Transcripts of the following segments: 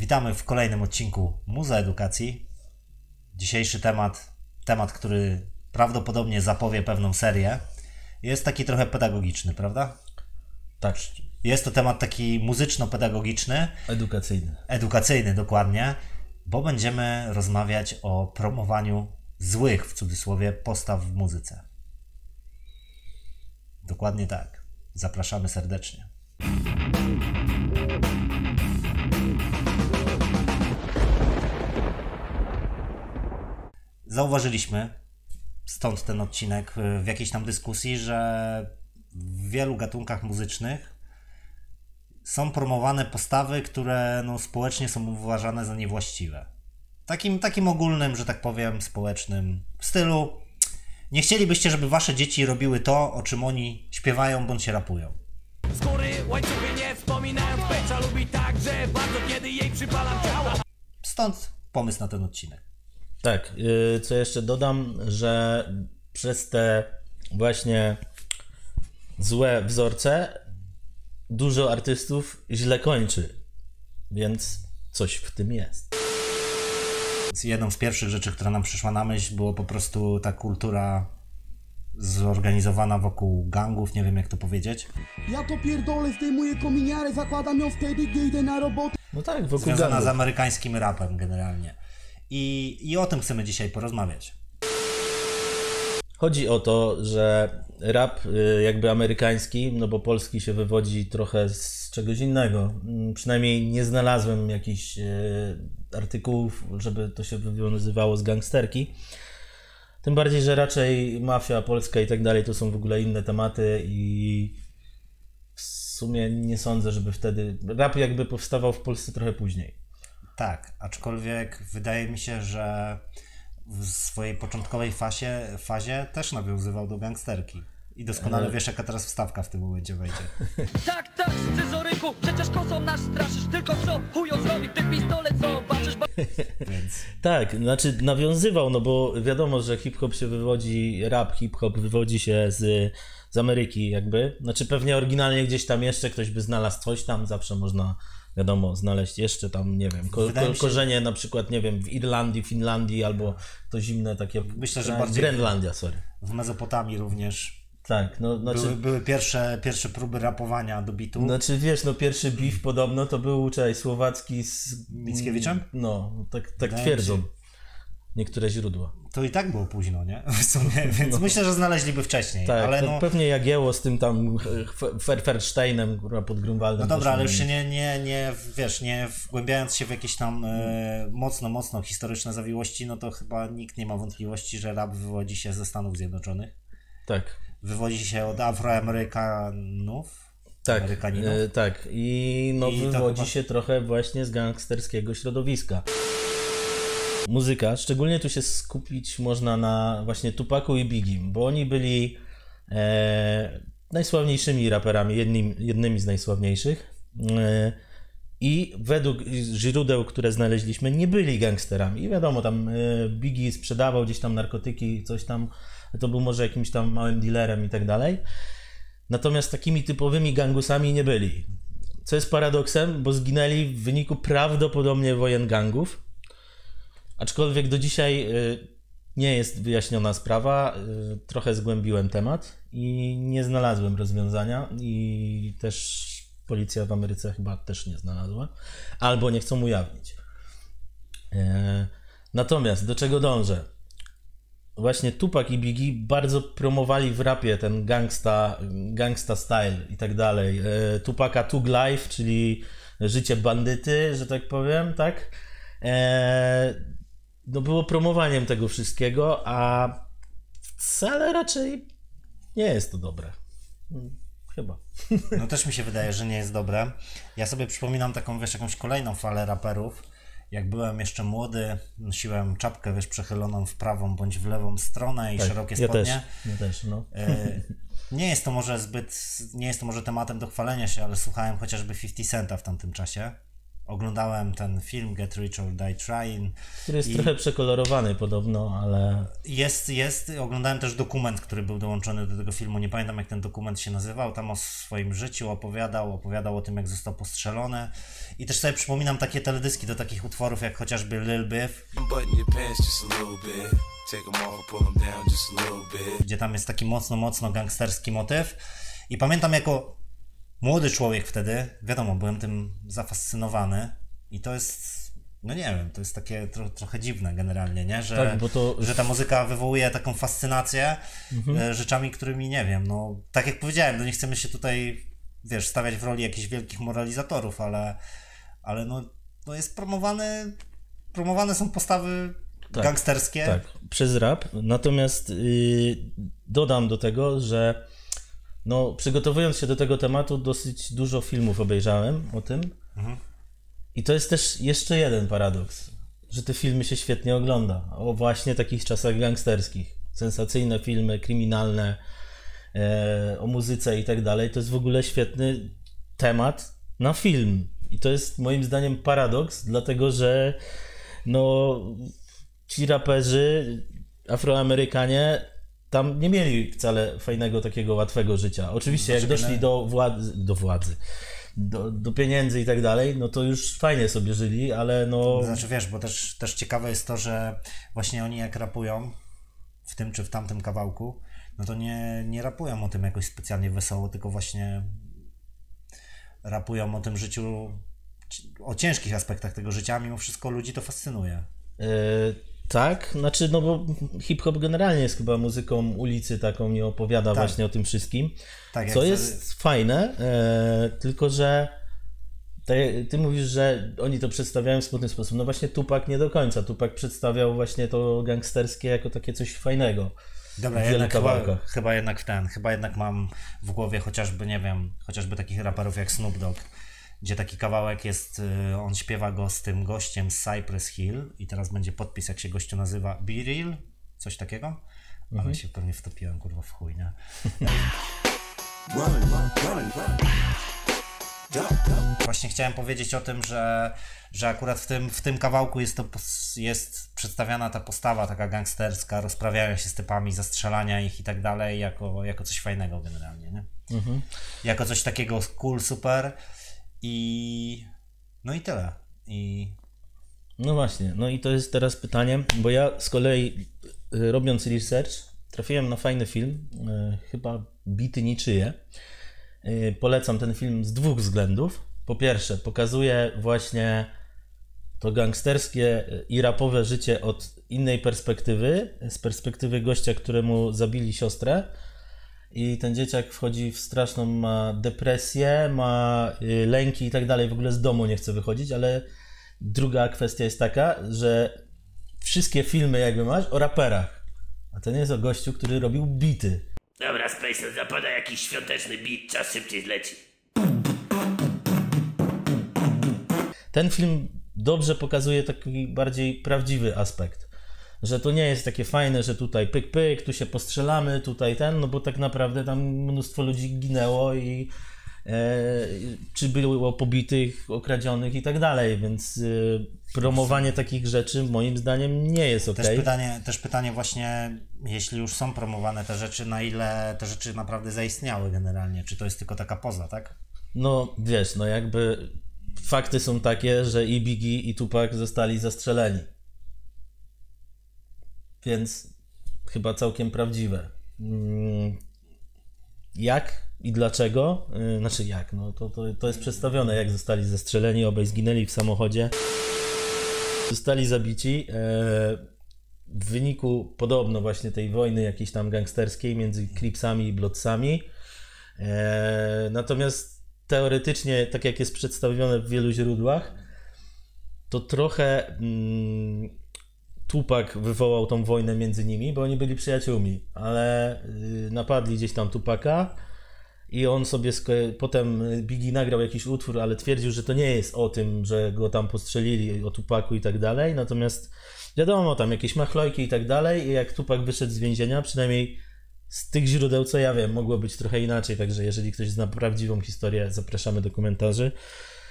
Witamy w kolejnym odcinku Muza Edukacji. Dzisiejszy temat, który prawdopodobnie zapowie pewną serię, jest taki trochę pedagogiczny, prawda? Tak. Jest to temat taki muzyczno-pedagogiczny. Edukacyjny. Edukacyjny, dokładnie, bo będziemy rozmawiać o promowaniu złych, w cudzysłowie, postaw w muzyce. Dokładnie tak. Zapraszamy serdecznie. Zauważyliśmy, stąd ten odcinek, w jakiejś tam dyskusji, że w wielu gatunkach muzycznych są promowane postawy, które społecznie są uważane za niewłaściwe. Takim ogólnym, że tak powiem, społecznym stylu. Nie chcielibyście, żeby wasze dzieci robiły to, o czym oni śpiewają bądź rapują. Z góry łańcuchy nie wspominając, Pecza lubi tak, że bardzo kiedy jej przypalam ciało. Stąd pomysł na ten odcinek. Tak, co jeszcze dodam, że przez te właśnie złe wzorce dużo artystów źle kończy, więc coś w tym jest. Jedną z pierwszych rzeczy, która nam przyszła na myśl, było po prostu ta kultura zorganizowana wokół gangów, nie wiem jak to powiedzieć. Ja to pierdolę, zdejmuję kominiarę, zakładam ją wtedy, gdy idę na robotę. No tak, wokół Związana gangów. z amerykańskim rapem generalnie. I o tym chcemy dzisiaj porozmawiać. Chodzi o to, że rap jakby amerykański, no bo polski się wywodzi trochę z czegoś innego. Przynajmniej nie znalazłem jakichś artykułów, żeby to się wywiązywało z gangsterki. Tym bardziej, że raczej mafia polska i tak dalej to są w ogóle inne tematy i w sumie nie sądzę, żeby wtedy... Rap jakby powstawał w Polsce trochę później. Tak, aczkolwiek wydaje mi się, że w swojej początkowej fazie też nawiązywał do gangsterki. I doskonale wiesz, jaka teraz wstawka w tym momencie wejdzie. Tak, tak, scyzoryku, przecież kosą nas straszysz, tylko co chujo zrobi, ty pistolet zobaczysz. Więc Tak, znaczy nawiązywał, no bo wiadomo, że hip-hop się wywodzi, rap hip-hop wywodzi się z Ameryki jakby. Znaczy pewnie oryginalnie gdzieś tam jeszcze ktoś by znalazł coś tam, zawsze można, wiadomo, znaleźć jeszcze tam, nie wiem, Wydaje mi się- korzenie na przykład, nie wiem, w Irlandii, Finlandii albo to zimne takie... Myślę, że bardziej- Grenlandia, sorry. w Mezopotamii również Tak, no znaczy... były pierwsze próby rapowania do bitu. Znaczy wiesz, no pierwszy beef podobno to był słowacki z... Mickiewiczem? No, tak Wydaje mi twierdzą się. niektóre źródła. To i tak było późno, nie? W sumie, więc myślę, że znaleźliby wcześniej. Tak, ale to pewnie Jagiełło z tym tam Fersteinem pod Grunwaldem. No dobra, też ale już nie- się nie wgłębiając się w jakieś tam mocno historyczne zawiłości, no to chyba nikt nie ma wątpliwości, że rap wywodzi się ze Stanów Zjednoczonych. Tak, Wywodzi się od Afroamerykanów. tak, Amerykaninów. tak. I no I to wywodzi chyba- się trochę właśnie z gangsterskiego środowiska. Muzyka, szczególnie tu się skupić można na właśnie Tupacu i Biggie, bo oni byli najsławniejszymi raperami, jednymi z najsławniejszych. I według źródeł, które znaleźliśmy, nie byli gangsterami. I wiadomo, tam Biggie sprzedawał gdzieś tam narkotyki, coś tam, to był może jakimś tam małym dealerem i tak dalej. Natomiast takimi typowymi gangusami nie byli. Co jest paradoksem, bo zginęli w wyniku prawdopodobnie wojen gangów. Aczkolwiek do dzisiaj nie jest wyjaśniona sprawa. Trochę zgłębiłem temat i nie znalazłem rozwiązania i też policja w Ameryce chyba też nie znalazła. Albo nie chcą ujawnić. Natomiast do czego dążę? Właśnie Tupac i Biggie bardzo promowali w rapie ten gangsta style i tak dalej. Tupaca Thug Life, czyli życie bandyty, że tak powiem, tak? No było promowaniem tego wszystkiego, a wcale raczej nie jest to dobre. Chyba. No też mi się wydaje, że nie jest dobre. Ja sobie przypominam taką, jakąś kolejną falę raperów. Jak byłem jeszcze młody, nosiłem czapkę, przechyloną w prawą bądź w lewą stronę i szerokie spodnie. Ja też, no. Nie jest to może tematem do chwalenia się, ale słuchałem chociażby 50 Centa w tamtym czasie. Oglądałem ten film Get Rich or Die Trying. Który jest trochę przekolorowany podobno, ale... Oglądałem też dokument, który był dołączony do tego filmu. Nie pamiętam, jak ten dokument się nazywał. Tam o swoim życiu opowiadał o tym, jak został postrzelony. I też sobie przypominam takie teledyski do takich utworów, jak chociażby Lil Biff, gdzie tam jest taki mocno gangsterski motyw. I pamiętam, jako młody człowiek wtedy, wiadomo, byłem tym zafascynowany i to jest, no nie wiem, to jest takie trochę dziwne generalnie, nie? Że, tak, bo to... że ta muzyka wywołuje taką fascynację rzeczami, którymi nie wiem, no tak jak powiedziałem, no nie chcemy się tutaj, wiesz, stawiać w roli jakichś wielkich moralizatorów, ale no jest promowane są postawy gangsterskie. Tak, przez rap, natomiast dodam do tego, że no, przygotowując się do tego tematu, dosyć dużo filmów obejrzałem o tym. I to jest też jeszcze jeden paradoks, że te filmy się świetnie ogląda. O właśnie takich czasach gangsterskich. Sensacyjne filmy, kryminalne, o muzyce i tak dalej. To jest w ogóle świetny temat na film. I to jest moim zdaniem paradoks, dlatego że no, ci raperzy, Afroamerykanie tam nie mieli wcale fajnego, takiego łatwego życia. Oczywiście jak doszli do pieniędzy i tak dalej, no to już fajnie sobie żyli, ale no... Znaczy wiesz, bo też ciekawe jest to, że właśnie oni jak rapują w tym czy w tamtym kawałku, no to nie rapują o tym jakoś specjalnie wesoło, tylko właśnie rapują o tym życiu, o ciężkich aspektach tego życia, a mimo wszystko ludzi to fascynuje. Tak, znaczy, no bo hip-hop generalnie jest chyba muzyką ulicy taką i opowiada właśnie o tym wszystkim, tak, co jest fajne, tylko że ty mówisz, że oni to przedstawiają w smutny sposób. No właśnie Tupac nie do końca. Tupac przedstawiał właśnie to gangsterskie jako takie coś fajnego. Dobra, chyba jednak mam w głowie chociażby, nie wiem, chociażby takich raperów jak Snoop Dogg, gdzie taki kawałek jest, on śpiewa go z tym gościem z Cypress Hill i teraz będzie podpis, jak się gościu nazywa, Be Real, coś takiego, ale się pewnie wtopiłem, kurwa, w chuj, nie? Właśnie chciałem powiedzieć o tym, że akurat w tym kawałku jest przedstawiana ta postawa taka gangsterska, rozprawiania się z typami, zastrzelania ich i tak dalej, jako coś fajnego generalnie, nie? Jako coś takiego cool, super. No i tyle. No właśnie, no i to jest teraz pytanie, bo ja z kolei robiąc research trafiłem na fajny film, chyba Bity niczyje. Polecam ten film z dwóch względów. Po pierwsze, pokazuje właśnie to gangsterskie i rapowe życie od innej perspektywy, z perspektywy gościa, któremu zabili siostrę. I ten dzieciak wchodzi w straszną, ma depresję, ma lęki i tak dalej, w ogóle z domu nie chce wychodzić, ale druga kwestia jest taka, że wszystkie filmy jakby masz o raperach, a ten jest o gościu, który robił bity. Dobra, Spacey, zapada jakiś świąteczny beat, czas szybciej zleci. Ten film dobrze pokazuje taki bardziej prawdziwy aspekt. Że to nie jest takie fajne, że tutaj pyk, pyk, tu się postrzelamy, tutaj no bo tak naprawdę tam mnóstwo ludzi ginęło i czy było pobitych, okradzionych i tak dalej, więc promowanie takich rzeczy moim zdaniem nie jest okej. Też pytanie właśnie, jeśli już są promowane te rzeczy, na ile te rzeczy naprawdę zaistniały generalnie, czy to jest tylko taka poza, tak? No wiesz, no jakby fakty są takie, że i Biggie i Tupac zostali zastrzeleni. Więc chyba całkiem prawdziwe. Jak i dlaczego? Znaczy jak? No to jest przedstawione, jak zostali zastrzeleni, obaj zginęli w samochodzie. Zostali zabici w wyniku podobno właśnie tej wojny jakiejś tam gangsterskiej między Cripsami i Bloodsami. Natomiast teoretycznie, tak jak jest przedstawione w wielu źródłach, to trochę Tupac wywołał tą wojnę między nimi, bo oni byli przyjaciółmi, ale napadli gdzieś tam Tupaca i on sobie potem Biggie nagrał jakiś utwór, ale twierdził, że to nie jest o tym, że go tam postrzelili, o Tupacu i tak dalej, natomiast wiadomo, tam jakieś machlojki i tak dalej i jak Tupac wyszedł z więzienia, przynajmniej z tych źródeł, co ja wiem, mogło być trochę inaczej, także jeżeli ktoś zna prawdziwą historię, zapraszamy do komentarzy.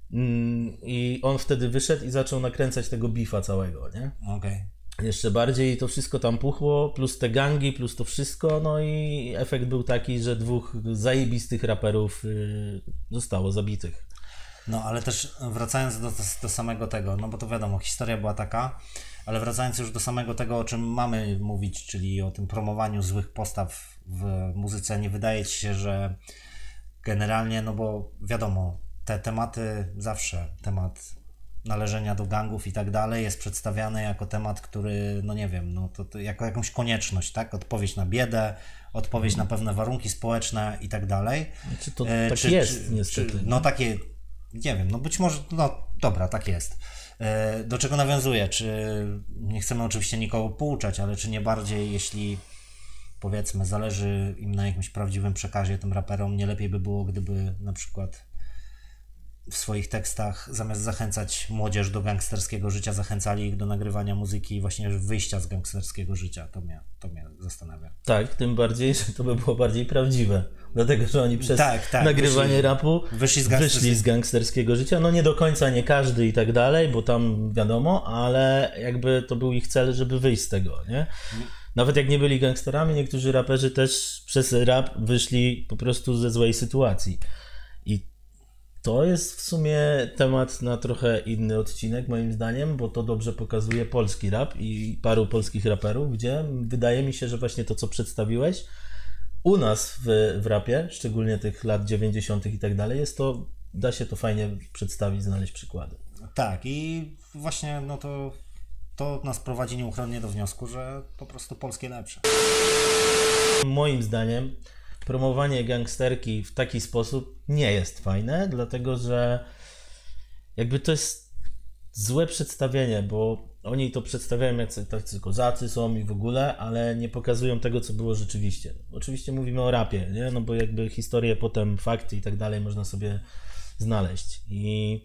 I on wtedy wyszedł i zaczął nakręcać tego beefa całego, nie? Okej. Jeszcze bardziej to wszystko tam puchło, plus te gangi, plus to wszystko, no i efekt był taki, że 2 zajebistych raperów zostało zabitych. No ale też wracając do samego tego, no bo to wiadomo, historia była taka, ale wracając już do samego tego, o czym mamy mówić, czyli o tym promowaniu złych postaw w muzyce, nie wydaje ci się, że generalnie, no bo wiadomo, te tematy zawsze, temat należenia do gangów i tak dalej jest przedstawiany jako temat, który, no nie wiem, no to jako jakąś konieczność, tak? Odpowiedź na biedę, odpowiedź na pewne warunki społeczne i tak dalej. Czy to tak jest niestety? No takie, nie wiem, no być może, no dobra, tak jest. Do czego nawiązuje? Czy nie chcemy oczywiście nikogo pouczać, ale czy nie bardziej, jeśli powiedzmy zależy im na jakimś prawdziwym przekazie tym raperom, nie lepiej by było, gdyby na przykład w swoich tekstach zamiast zachęcać młodzież do gangsterskiego życia, zachęcali ich do nagrywania muzyki i właśnie wyjścia z gangsterskiego życia. To mnie zastanawia. Tak, tym bardziej, że to by było bardziej prawdziwe. Dlatego, że oni przez nagrywanie rapu wyszli z gangsterskiego życia. No nie do końca, nie każdy i tak dalej, bo tam wiadomo, ale jakby to był ich cel, żeby wyjść z tego, nie? Nawet jak nie byli gangsterami, niektórzy raperzy też przez rap wyszli po prostu ze złej sytuacji. I to jest w sumie temat na trochę inny odcinek moim zdaniem, bo to dobrze pokazuje polski rap i paru polskich raperów, gdzie wydaje mi się, że właśnie to, co przedstawiłeś, u nas w rapie, szczególnie tych lat 90. i tak dalej, jest to, da się to fajnie przedstawić, znaleźć przykłady. Tak i właśnie no to nas prowadzi nieuchronnie do wniosku, że po prostu polskie lepsze. Moim zdaniem promowanie gangsterki w taki sposób nie jest fajne, dlatego że jakby to jest złe przedstawienie, bo oni to przedstawiają jak tacy kozacy są i w ogóle, ale nie pokazują tego, co było rzeczywiście. Oczywiście mówimy o rapie, nie? No bo jakby historię, potem fakty i tak dalej można sobie znaleźć. I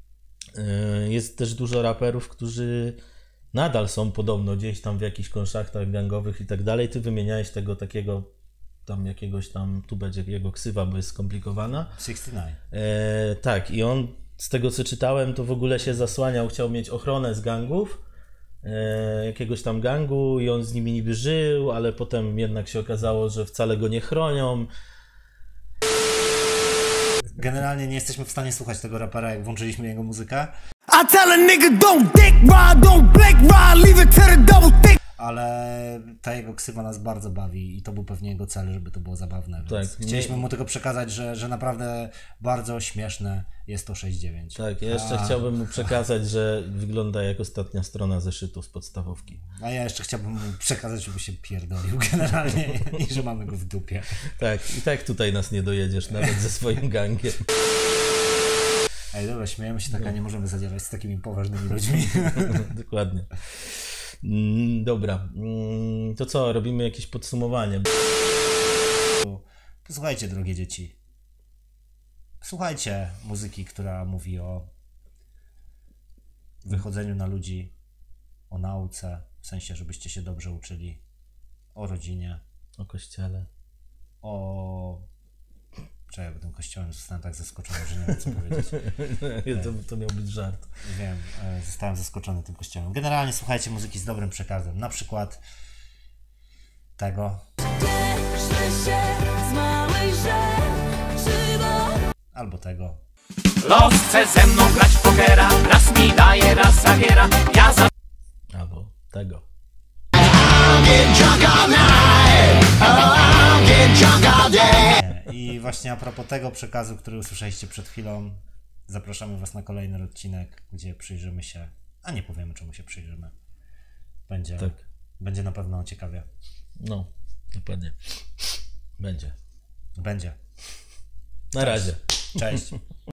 jest też dużo raperów, którzy nadal są podobno gdzieś tam w jakichś konszachtach gangowych i tak dalej. Ty wymieniałeś tego takiego tam jakiegoś tam, tu będzie jego ksywa, bo jest skomplikowana. 69. Tak, i on z tego co czytałem, to w ogóle się zasłaniał, chciał mieć ochronę z gangów, jakiegoś tam gangu i on z nimi niby żył, ale potem jednak się okazało, że wcale go nie chronią. Generalnie nie jesteśmy w stanie słuchać tego rapera, jak włączyliśmy jego muzykę. I tell a nigga don't dick ride, don't black ride, leave it to the double thick. Ale ta jego ksywa nas bardzo bawi i to był pewnie jego cel, żeby to było zabawne. Więc Tak, chcieliśmy mu tylko przekazać, że naprawdę bardzo śmieszne jest to 69. Tak, ja jeszcze chciałbym mu przekazać, że wygląda jak ostatnia strona zeszytu z podstawówki. A ja jeszcze chciałbym mu przekazać, żeby się pierdolił generalnie i że mamy go w dupie. Tak, i tak tutaj nas nie dojedziesz nawet ze swoim gangiem. Ej, dobra, śmiejemy się tak, a nie możemy zadzierać z takimi poważnymi ludźmi. Dokładnie. Dobra, to co, robimy jakieś podsumowanie? Posłuchajcie, drogie dzieci. Słuchajcie muzyki, która mówi o wychodzeniu na ludzi, o nauce, w sensie, żebyście się dobrze uczyli, o rodzinie, O kościele. Czekaj, bo tym kościołem zostałem tak zaskoczony, że nie wiem, co powiedzieć. To miał być żart. Wiem, zostałem zaskoczony tym kościołem. Generalnie słuchajcie muzyki z dobrym przekazem. Na przykład tego. Albo tego. Los chce ze mną grać w pokera, raz mi daje, raz zabiera. Ja za... Albo tego. I właśnie a propos tego przekazu, który usłyszeliście przed chwilą, zapraszamy Was na kolejny odcinek, gdzie przyjrzymy się, a nie powiemy, czemu się przyjrzymy. Będzie na pewno ciekawie. No, dokładnie. Będzie. Będzie. Na razie. Cześć.